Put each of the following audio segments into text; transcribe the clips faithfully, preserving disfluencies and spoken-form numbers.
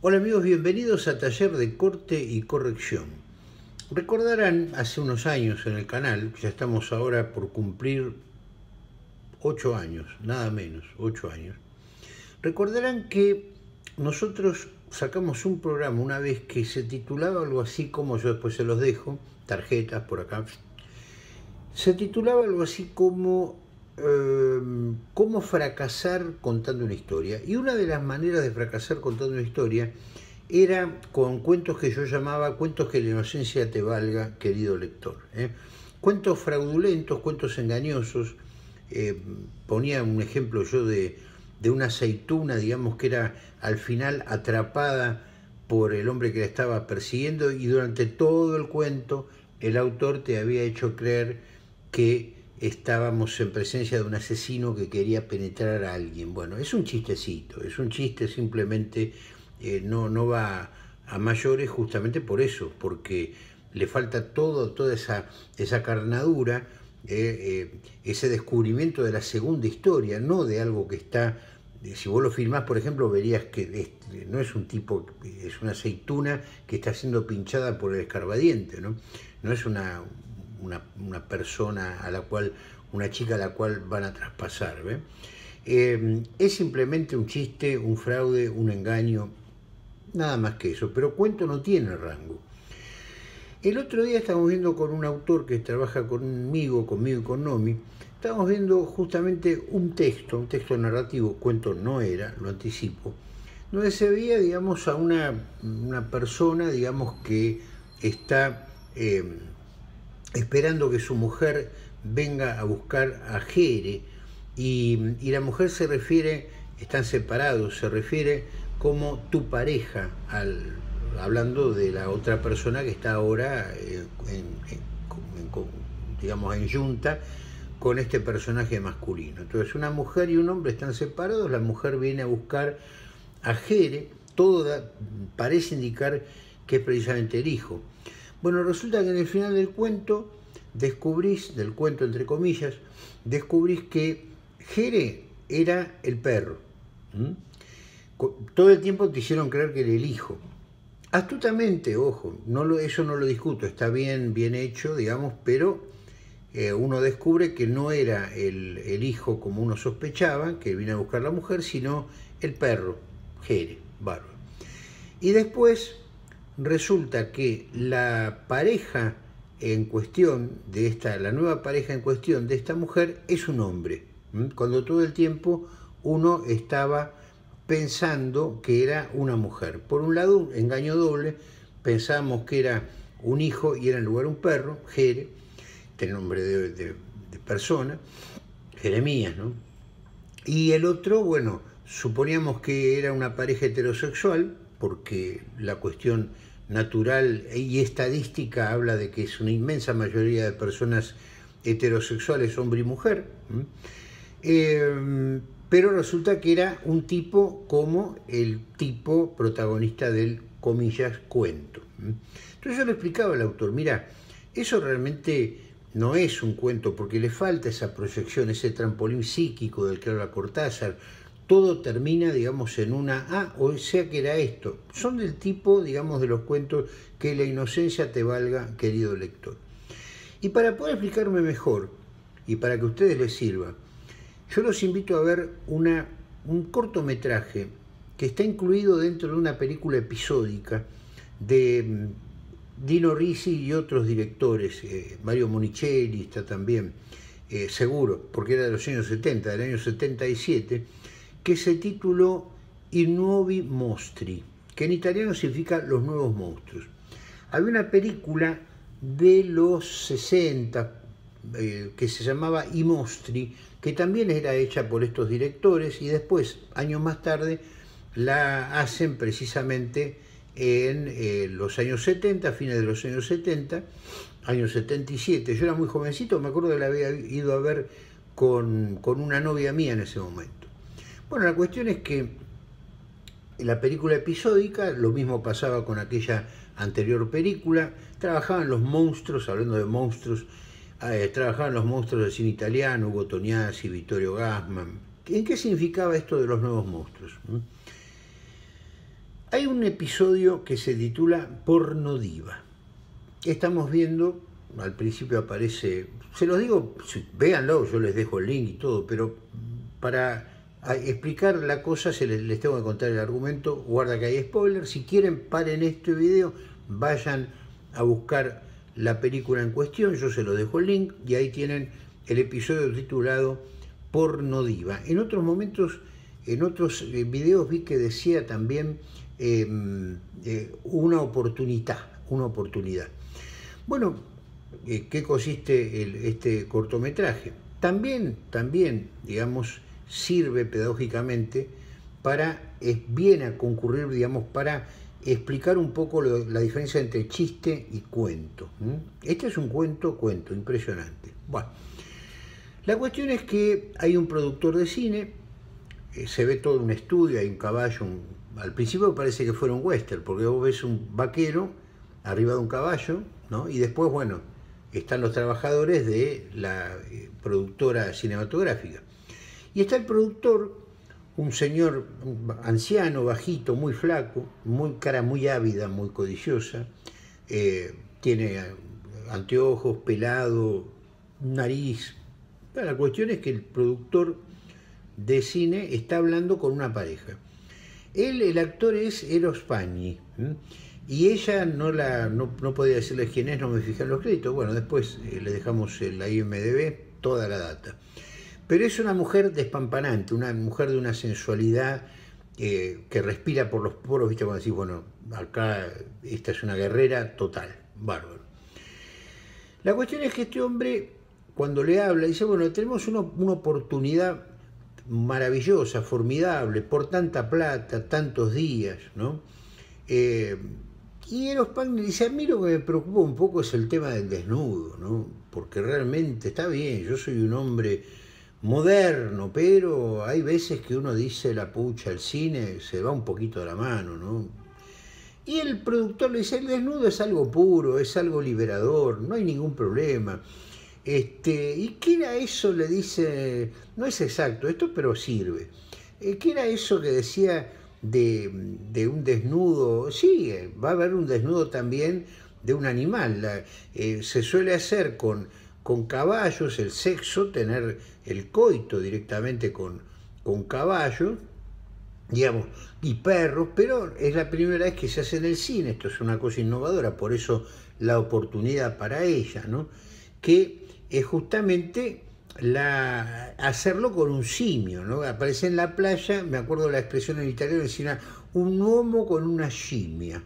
Hola amigos, bienvenidos a Taller de Corte y Corrección. Recordarán hace unos años en el canal, ya estamos ahora por cumplir ocho años, nada menos, ocho años. Recordarán que nosotros sacamos un programa una vez que se titulaba algo así como, yo después se los dejo, tarjetas por acá, se titulaba algo así como eh, cómo fracasar contando una historia. Y una de las maneras de fracasar contando una historia era con cuentos que yo llamaba cuentos que la inocencia te valga, querido lector. ¿eh? Cuentos fraudulentos, cuentos engañosos. Eh, ponía un ejemplo yo de, de una aceituna, digamos, que era al final atrapada por el hombre que la estaba persiguiendo, y durante todo el cuento el autor te había hecho creer que estábamos en presencia de un asesino que quería penetrar a alguien. Bueno, es un chistecito, es un chiste, simplemente eh, no, no va a mayores justamente por eso, porque le falta todo, toda esa, esa carnadura, eh, eh, ese descubrimiento de la segunda historia, no de algo que está... Si vos lo filmás, por ejemplo, verías que es, no es un tipo, es una aceituna que está siendo pinchada por el escarbadiente, ¿no? No es una, una, una persona a la cual, una chica a la cual van a traspasar, ¿ve? Eh, es simplemente un chiste, un fraude, un engaño, nada más que eso, pero cuento no tiene rango. El otro día estábamos viendo con un autor que trabaja conmigo, conmigo y con Nomi, estábamos viendo justamente un texto, un texto narrativo, cuento no era, lo anticipo, donde se veía, digamos, a una, una persona, digamos, que está eh, esperando que su mujer venga a buscar a Jere, y, y la mujer se refiere, están separados, se refiere como tu pareja, al, hablando de la otra persona que está ahora eh, en, en, en, digamos, en yunta con este personaje masculino. Entonces una mujer y un hombre están separados, la mujer viene a buscar a Jere, todo da, parece indicar que es precisamente el hijo. Bueno, resulta que en el final del cuento descubrís, del cuento entre comillas, descubrís que Jere era el perro. ¿Mm? Todo el tiempo te hicieron creer que era el hijo. Astutamente, ojo, no lo, eso no lo discuto, está bien, bien hecho, digamos, pero eh, uno descubre que no era el, el hijo como uno sospechaba, que vino a buscar la mujer, sino el perro, Jere, bárbaro. Y después resulta que la pareja en cuestión de esta, la nueva pareja en cuestión de esta mujer es un hombre, ¿m? Cuando todo el tiempo uno estaba pensando que era una mujer. Por un lado, un engaño doble, pensábamos que era un hijo y era en lugar un perro, Jere, este nombre de, de, de persona, Jeremías, ¿no? Y el otro, bueno, suponíamos que era una pareja heterosexual, porque la cuestión natural y estadística habla de que es una inmensa mayoría de personas heterosexuales, hombre y mujer. Eh, pero resulta que era un tipo como el tipo protagonista del, comillas, cuento. Entonces yo le explicaba al autor, mira, eso realmente no es un cuento, porque le falta esa proyección, ese trampolín psíquico del que habla Cortázar. Todo termina, digamos, en una, ah, o sea que era esto. Son del tipo, digamos, de los cuentos que la inocencia te valga, querido lector. Y para poder explicarme mejor, y para que a ustedes les sirva, yo los invito a ver una, un cortometraje que está incluido dentro de una película episódica de Dino Risi y otros directores, eh, Mario Monicelli está también, eh, seguro, porque era de los años setenta, del año setenta y siete, que se tituló I Nuovi Mostri, que en italiano significa Los Nuevos Monstruos. Había una película de los sesenta eh, que se llamaba I Mostri, que también era hecha por estos directores, y después, años más tarde, la hacen precisamente en eh, los años setenta, fines de los años setenta, años setenta y siete. Yo era muy jovencito, me acuerdo que la había ido a ver con, con una novia mía en ese momento. Bueno, la cuestión es que en la película episódica, lo mismo pasaba con aquella anterior película, trabajaban los monstruos, hablando de monstruos, eh, trabajaban los monstruos del cine italiano, Ugo Tognazzi, Vittorio Gassman. ¿En qué significaba esto de los nuevos monstruos? Hay un episodio que se titula Pornodiva. Estamos viendo, al principio aparece, se los digo, véanlo, yo les dejo el link y todo, pero para explicar la cosa se les, les tengo que contar el argumento. Guarda que hay spoiler. Si quieren, paren este video, vayan a buscar la película en cuestión, yo se los dejo el link y ahí tienen el episodio titulado Pornodiva. En otros momentos, en otros videos vi que decía también eh, eh, una oportunidad, una oportunidad. Bueno, eh, ¿qué consiste el, este cortometraje? También, también, digamos, sirve pedagógicamente para, es bien a concurrir, digamos, para explicar un poco lo, la diferencia entre chiste y cuento. ¿Mm? Este es un cuento, cuento, impresionante. Bueno, la cuestión es que hay un productor de cine, eh, se ve todo un estudio, hay un caballo, un, al principio parece que fuera un western, porque vos ves un vaquero arriba de un caballo, ¿no? Y después, bueno, están los trabajadores de la eh, productora cinematográfica. Y está el productor, un señor anciano, bajito, muy flaco, muy cara muy ávida, muy codiciosa, eh, tiene anteojos, pelado, nariz. Bueno, la cuestión es que el productor de cine está hablando con una pareja. Él, el actor es Eros Pagni, ¿eh? Y ella no, la, no, no podía decirles quién es, no me fijé en los créditos. Bueno, después eh, le dejamos en la I M D B toda la data. Pero es una mujer despampanante, una mujer de una sensualidad eh, que respira por los poros, ¿viste? Cuando decís, bueno, acá esta es una guerrera total, bárbaro. La cuestión es que este hombre, cuando le habla, dice, bueno, tenemos una, una oportunidad maravillosa, formidable, por tanta plata, tantos días, ¿no? Eh, y Eros Pagni dice, a mí lo que me preocupa un poco es el tema del desnudo, ¿no? Porque realmente está bien, yo soy un hombre moderno, pero hay veces que uno dice, la pucha, el cine se va un poquito de la mano, ¿no? Y el productor le dice, el desnudo es algo puro, es algo liberador, no hay ningún problema. Este, ¿y qué era eso? Le dice, no es exacto esto, pero sirve. ¿Qué era eso que decía de, de un desnudo? Sí, va a haber un desnudo también de un animal. La, eh, se suele hacer con, con caballos, el sexo, tener el coito directamente con, con caballos, digamos, y perros, pero es la primera vez que se hace en el cine. Esto es una cosa innovadora, por eso la oportunidad para ella, ¿no? Que es justamente la, hacerlo con un simio, ¿no? Aparece en la playa, me acuerdo de la expresión en italiano, decía un uomo con una scimmia,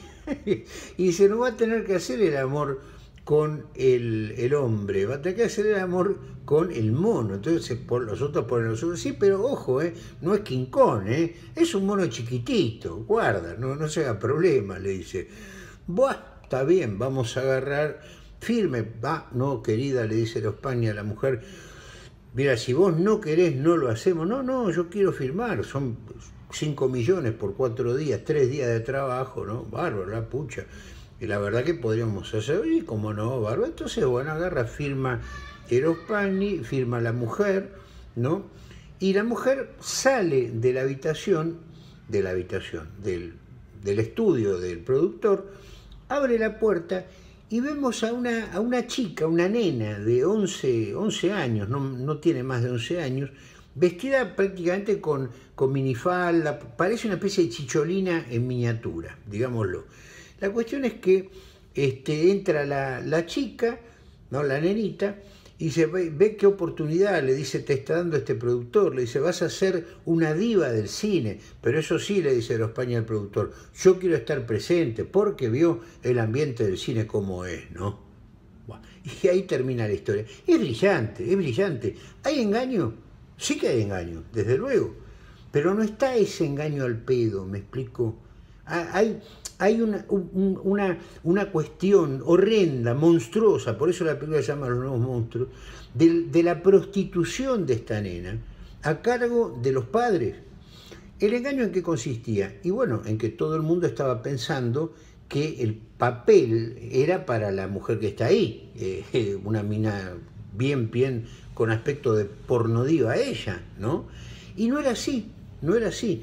y dice, no va a tener que hacer el amor con el, el hombre, va a tener que hacer el amor con el mono. Entonces por, los otros ponen los otros, sí, pero ojo, eh, no es King Kong, eh, es un mono chiquitito, guarda, no, no se haga problema, le dice. Buah, está bien, vamos a agarrar firme. Va, no, querida, le dice Eros Pagni a la mujer, mira, si vos no querés, no lo hacemos. No, no, yo quiero firmar, son cinco millones por cuatro días, tres días de trabajo, ¿no? Bárbaro, la pucha. Y la verdad que podríamos hacer, y como no, bárbaro. Entonces, bueno, agarra, firma Eros Pagni, firma la mujer, ¿no? Y la mujer sale de la habitación, de la habitación, del, del estudio del productor, abre la puerta y vemos a una, a una chica, una nena de once, once años, no, no tiene más de once años, vestida prácticamente con, con minifalda, parece una especie de chicholina en miniatura, digámoslo. La cuestión es que este, entra la, la chica, ¿no? La nenita, y se ve, ve qué oportunidad, le dice, te está dando este productor, le dice, vas a ser una diva del cine, pero eso sí, le dice Eros Pagni al productor, yo quiero estar presente, porque vio el ambiente del cine como es, ¿no? Bueno, y ahí termina la historia. Es brillante, es brillante. ¿Hay engaño? Sí que hay engaño, desde luego, pero no está ese engaño al pedo, ¿me explico? Hay, hay una, un, una, una cuestión horrenda, monstruosa, por eso la película se llama Los Nuevos Monstruos, de, de la prostitución de esta nena a cargo de los padres. ¿El engaño en qué consistía? Y bueno, en que todo el mundo estaba pensando que el papel era para la mujer que está ahí, eh, una mina bien, bien, con aspecto de pornodiva ella, ¿no? Y no era así, no era así.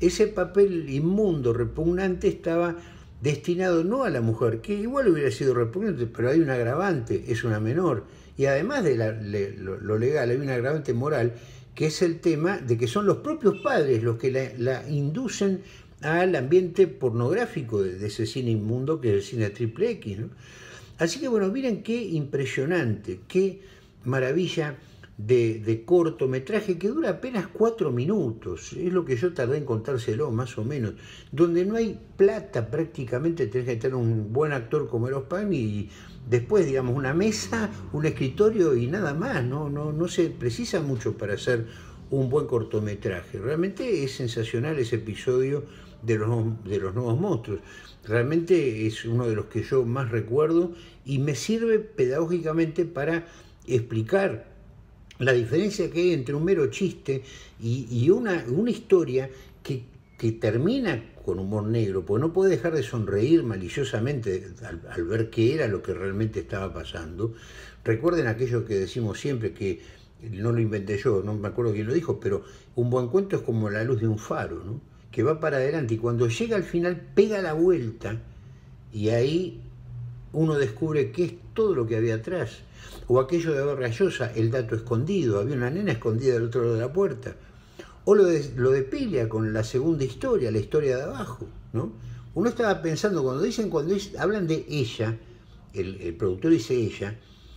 ese papel inmundo, repugnante, estaba destinado no a la mujer, que igual hubiera sido repugnante, pero hay un agravante, es una menor. Y además de la, le, lo, lo legal, hay un agravante moral, que es el tema de que son los propios padres los que la, la inducen al ambiente pornográfico de, de ese cine inmundo que es el cine triple X, ¿no? Así que bueno, miren qué impresionante, qué maravilla de, de cortometraje que dura apenas cuatro minutos, es lo que yo tardé en contárselo, más o menos, donde no hay plata prácticamente, tenés que tener un buen actor como Eros Pagni y después, digamos, una mesa, un escritorio y nada más, no, no, no se precisa mucho para hacer un buen cortometraje. Realmente es sensacional ese episodio de los, de los nuevos monstruos. Realmente es uno de los que yo más recuerdo y me sirve pedagógicamente para explicar la diferencia que hay entre un mero chiste y, y una, una historia que, que termina con humor negro, porque no puede dejar de sonreír maliciosamente al, al ver qué era lo que realmente estaba pasando. Recuerden aquello que decimos siempre, que no lo inventé yo, no me acuerdo quién lo dijo, pero un buen cuento es como la luz de un faro, ¿no? Que va para adelante y cuando llega al final pega la vuelta y ahí uno descubre qué es todo lo que había atrás. O aquello de Vargas Llosa, el dato escondido, había una nena escondida del otro lado de la puerta. O lo de, lo de Piglia con la segunda historia, la historia de abajo, ¿no? Uno estaba pensando, cuando dicen, cuando es, hablan de ella, el, el productor dice ella,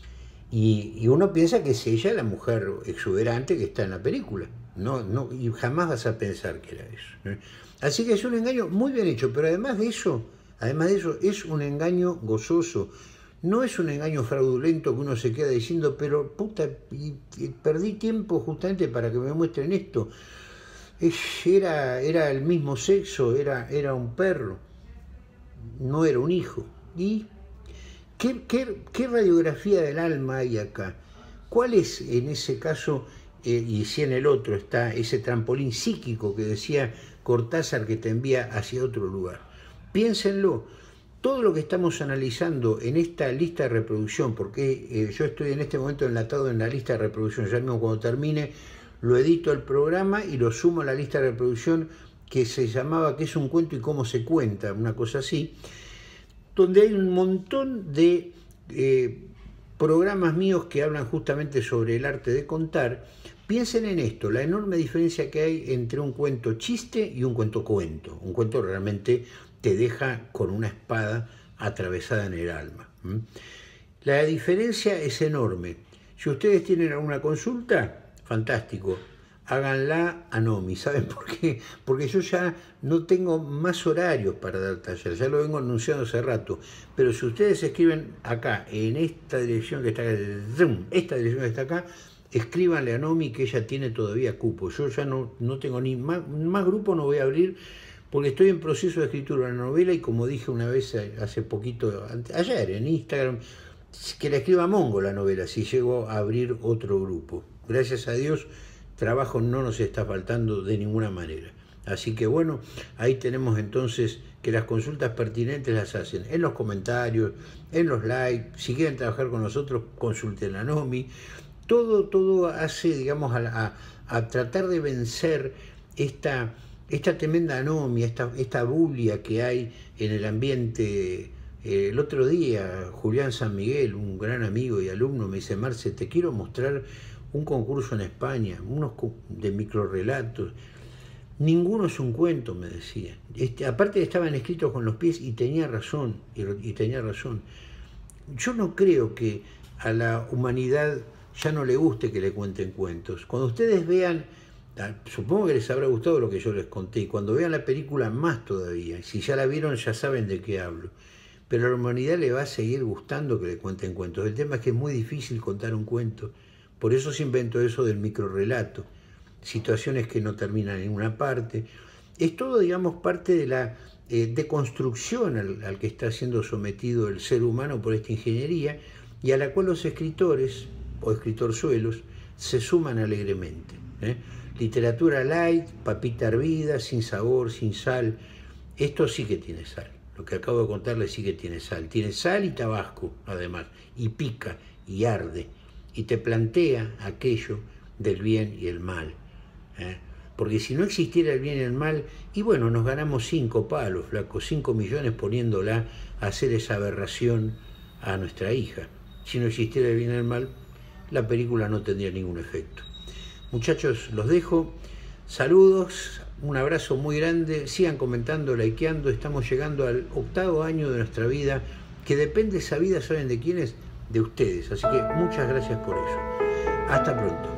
y, y uno piensa que es ella la mujer exuberante que está en la película. No, no, y jamás vas a pensar que era eso, ¿eh? Así que es un engaño muy bien hecho, pero además de eso, además de eso, es un engaño gozoso. No es un engaño fraudulento que uno se queda diciendo, pero puta, y, y perdí tiempo justamente para que me muestren esto. Es, era, era el mismo sexo, era, era un perro, no era un hijo. ¿Y qué, qué, qué radiografía del alma hay acá? ¿Cuál es en ese caso, eh, y si en el otro está ese trampolín psíquico que decía Cortázar que te envía hacia otro lugar? Piénsenlo. Todo lo que estamos analizando en esta lista de reproducción, porque eh, yo estoy en este momento enlatado en la lista de reproducción, ya mismo cuando termine lo edito el programa y lo sumo a la lista de reproducción que se llamaba ¿Qué es un cuento y cómo se cuenta?, una cosa así, donde hay un montón de eh, programas míos que hablan justamente sobre el arte de contar. Piensen en esto, la enorme diferencia que hay entre un cuento chiste y un cuento cuento. Un cuento realmente te deja con una espada atravesada en el alma. La diferencia es enorme. Si ustedes tienen alguna consulta, fantástico, háganla a Nomi. ¿Saben por qué? Porque yo ya no tengo más horarios para dar taller, ya lo vengo anunciando hace rato. Pero si ustedes escriben acá, en esta dirección que está acá, esta dirección que está acá, escríbanle a Nomi que ella tiene todavía cupo. Yo ya no, no tengo ni más, más grupo, no voy a abrir, porque estoy en proceso de escritura de una novela y como dije una vez hace poquito, ayer en Instagram, que la escriba Mongo la novela, si llego a abrir otro grupo. Gracias a Dios, trabajo no nos está faltando de ninguna manera. Así que bueno, ahí tenemos entonces que las consultas pertinentes las hacen en los comentarios, en los likes. Si quieren trabajar con nosotros, consulten a Nomi. Todo, todo hace, digamos, a, a, a tratar de vencer esta, esta tremenda anomia, esta, esta bulia que hay en el ambiente. Eh, el otro día, Julián San Miguel, un gran amigo y alumno, me dice: Marce, te quiero mostrar un concurso en España, unos de microrelatos. Ninguno es un cuento, me decía. Este, aparte estaban escritos con los pies y tenía razón, y, y tenía razón. Yo no creo que a la humanidad ya no le guste que le cuenten cuentos. Cuando ustedes vean, supongo que les habrá gustado lo que yo les conté, y cuando vean la película más todavía, si ya la vieron ya saben de qué hablo. Pero a la humanidad le va a seguir gustando que le cuenten cuentos. El tema es que es muy difícil contar un cuento. Por eso se inventó eso del microrelato. Situaciones que no terminan en una parte. Es todo, digamos, parte de la eh, deconstrucción al, al que está siendo sometido el ser humano por esta ingeniería y a la cual los escritores o escritorzuelos se suman alegremente. ¿eh? Literatura light, papita hervida, sin sabor, sin sal. Esto sí que tiene sal. Lo que acabo de contarles sí que tiene sal. Tiene sal y tabasco, además, y pica, y arde, y te plantea aquello del bien y el mal. ¿eh? Porque si no existiera el bien y el mal, y bueno, nos ganamos cinco palos, flaco, cinco millones poniéndola a hacer esa aberración a nuestra hija. Si no existiera el bien y el mal, la película no tendría ningún efecto. Muchachos, los dejo. Saludos, un abrazo muy grande. Sigan comentando, likeando. Estamos llegando al octavo año de nuestra vida, que depende esa vida, ¿saben de quién es? De ustedes. Así que muchas gracias por eso. Hasta pronto.